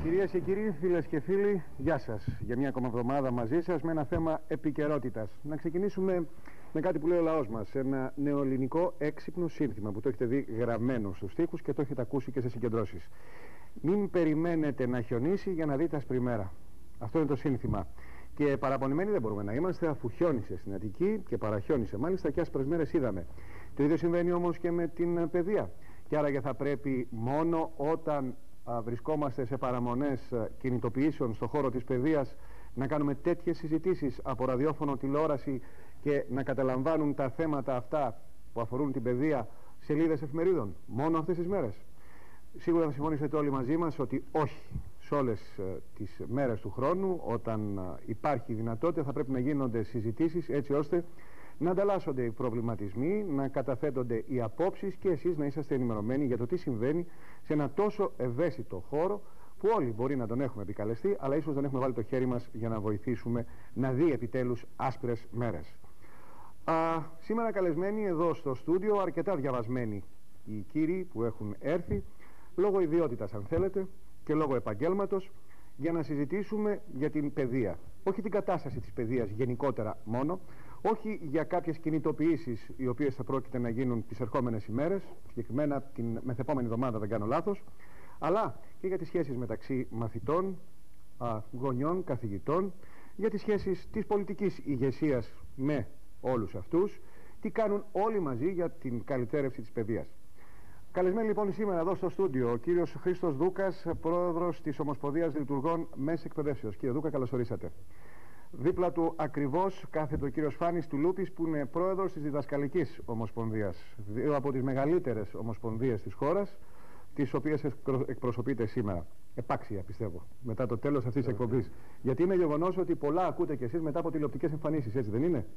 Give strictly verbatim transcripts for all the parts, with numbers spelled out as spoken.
Κυρίες και κύριοι, φίλες και φίλοι, γεια σας. Για μια ακόμα εβδομάδα μαζί σας με ένα θέμα επικαιρότητας. Να ξεκινήσουμε με κάτι που λέει ο λαός μας. Ένα νεοελληνικό έξυπνο σύνθημα που το έχετε δει γραμμένο στους στίχους και το έχετε ακούσει και σε συγκεντρώσεις. Μην περιμένετε να χιονίσει για να δείτε άσπρη μέρα. Αυτό είναι το σύνθημα. Και παραπονημένοι δεν μπορούμε να είμαστε, αφού χιόνισε στην Αττική και παραχιόνισε μάλιστα και άσπρες μέρες είδαμε. Το ίδιο συμβαίνει όμως και με την παιδεία. Και άραγε θα πρέπει μόνο όταν α, βρισκόμαστε σε παραμονές α, κινητοποιήσεων στον χώρο της παιδείας να κάνουμε τέτοιες συζητήσεις από ραδιόφωνο, τηλεόραση και να καταλαμβάνουν τα θέματα αυτά που αφορούν την παιδεία σελίδες εφημερίδων μόνο αυτές τις μέρες. Σίγουρα θα συμφωνήσετε όλοι μαζί μας ότι όχι. Σε όλες uh, τις μέρες του χρόνου, όταν uh, υπάρχει δυνατότητα, θα πρέπει να γίνονται συζητήσεις έτσι ώστε να ανταλλάσσονται οι προβληματισμοί, να καταθέτονται οι απόψεις και εσείς να είσαστε ενημερωμένοι για το τι συμβαίνει σε ένα τόσο ευαίσθητο χώρο που όλοι μπορεί να τον έχουμε επικαλεστεί, αλλά ίσως δεν έχουμε βάλει το χέρι μας για να βοηθήσουμε να δει επιτέλους άσπρες μέρες. Α, σήμερα καλεσμένοι εδώ στο στούντιο, αρκετά διαβασμένοι οι κύριοι που έχουν έρθει, λόγω ιδιότητας αν θέλετε, και λόγω επαγγέλματος, για να συζητήσουμε για την παιδεία. Όχι την κατάσταση της παιδείας γενικότερα μόνο, όχι για κάποιες κινητοποιήσεις οι οποίες θα πρόκειται να γίνουν τις ερχόμενες ημέρες, συγκεκριμένα την μεθεπόμενη εβδομάδα δεν κάνω λάθος, αλλά και για τις σχέσεις μεταξύ μαθητών, α, γονιών, καθηγητών, για τις σχέσεις της πολιτικής ηγεσίας με όλους αυτούς, τι κάνουν όλοι μαζί για την καλυτέρευση της παιδείας. Καλεσμένοι λοιπόν σήμερα εδώ στο στούντιο ο κύριος Χρήστος Δούκας, πρόεδρος της Ομοσπονδίας Λειτουργών Μέσης Εκπαιδεύσεως. Κύριε Δούκα, καλώς ορίσατε. Δίπλα του ακριβώς κάθεται ο κύριος Φάνης Τουλούπης, που είναι πρόεδρος της Διδασκαλικής Ομοσπονδίας, δύο από τις μεγαλύτερες ομοσπονδίες της χώρας, τις οποίες εκπροσωπείτε σήμερα. Επάξια πιστεύω, μετά το τέλος αυτής της εκπομπής. Γιατί είναι γεγονός ότι πολλά ακούτε κι εσείς μετά από τηλεοπτικές εμφανίσεις, έτσι δεν είναι?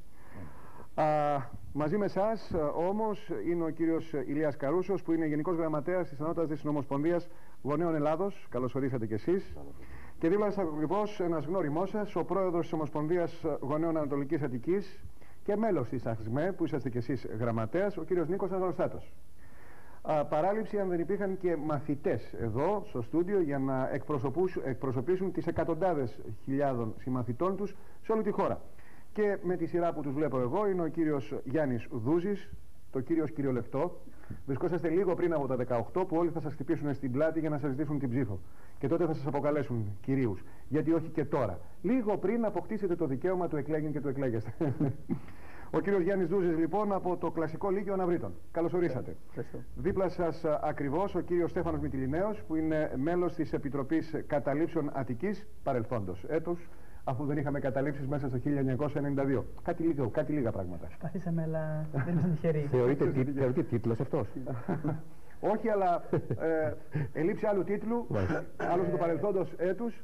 Α, μαζί με εσάς όμως είναι ο κύριος Ηλίας Καρούσος, που είναι Γενικός Γραμματέας της Ανώτατης Συνομοσπονδίας Γονέων Ελλάδος. Καλώς ορίσατε κι εσείς. Και δίπλα σας ακριβώς ένας γνώριμός σας, ο πρόεδρος της Ομοσπονδίας Γονέων Ανατολικής Αττικής και μέλος της ΑΧΣΜΕ, που είσαστε κι εσείς γραμματέας, ο κύριος Νίκος Ανδροστάτος. Α, παράληψη αν δεν υπήρχαν και μαθητές εδώ στο στούντιο για να εκπροσωπήσουν τις εκατοντάδες χιλιάδων συμμαθητών τους σε όλη τη χώρα. Και με τη σειρά που τους βλέπω εγώ είναι ο κύριος Γιάννης Δούζης, το κύριος κυριολεκτό. Βρισκόσαστε λίγο πριν από τα δεκαοκτώ, που όλοι θα σας χτυπήσουν στην πλάτη για να σας ζητήσουν την ψήφο. Και τότε θα σας αποκαλέσουν κυρίους. Γιατί όχι και τώρα. Λίγο πριν αποκτήσετε το δικαίωμα του εκλέγην και του εκλέγεστε. Ο κύριος Γιάννης Δούζης λοιπόν από το Κλασικό Λύκειο Αναβρίτων. Καλώς ορίσατε. Ευχαριστώ. Δίπλα σας ακριβώς ο κύριος Στέφανος Μητυλινέος, που είναι μέλος της Επιτροπής Καταλήψεων Αττικής παρελθόντος έτους, αφού δεν είχαμε καταλήψεις μέσα στο χίλια εννιακόσια ενενήντα δύο. Κάτι, λίγο, κάτι λίγα πράγματα. Προσπαθήσαμε, αλλά δεν ήμασταν τυχεροί. Θεωρείται τίτλος αυτός? Όχι, αλλά ε, ελείψη άλλου τίτλου, άλλος του παρελθόντος έτους.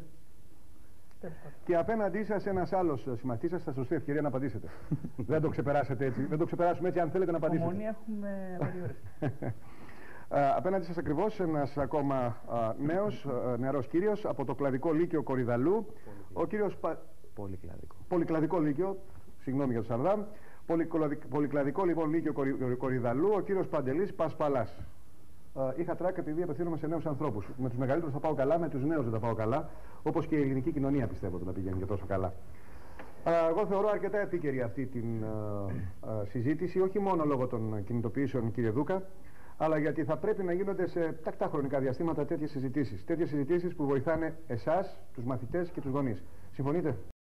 Και απέναντί σας ένας άλλος συμμαθητής σας, θα σας δώσει ευκαιρία να απαντήσετε. Δεν το ξεπεράσετε έτσι. Δεν το ξεπεράσουμε έτσι, αν θέλετε να απαντήσετε. Ομόνια έχουμε περιόριστη. Uh, απέναντι σας ακριβώς ένας ακόμα uh, νέος, uh, νεαρός κύριος από το Κλαδικό Λύκειο Κορυδαλού, ο κύριος Πα... Πολυκλαδικό. Πολυκλαδικό Λύκειο, συγγνώμη για το Σαρδάμ, Πολυκλαδικό, Πολυκλαδικό λοιπόν Λύκειο Κορυ... Κορυδαλού, ο κύριος Παντελής Πασπαλάς. Uh, είχα τράκ επειδή απευθύνομαι σε νέους ανθρώπους. Με τους μεγαλύτερους θα πάω καλά, με τους νέους δεν θα πάω καλά, όπως και η ελληνική κοινωνία πιστεύω ότι να πηγαίνει και τόσο καλά. Uh, εγώ θεωρώ αρκετά επίκαιρη αυτή την uh, uh, συζήτηση, όχι μόνο λόγω των κινητοποιήσεων, κύριε Δούκα, αλλά γιατί θα πρέπει να γίνονται σε τακτά χρονικά διαστήματα τέτοιες συζητήσεις. Τέτοιες συζητήσεις που βοηθάνε εσάς, τους μαθητές και τους γονείς. Συμφωνείτε?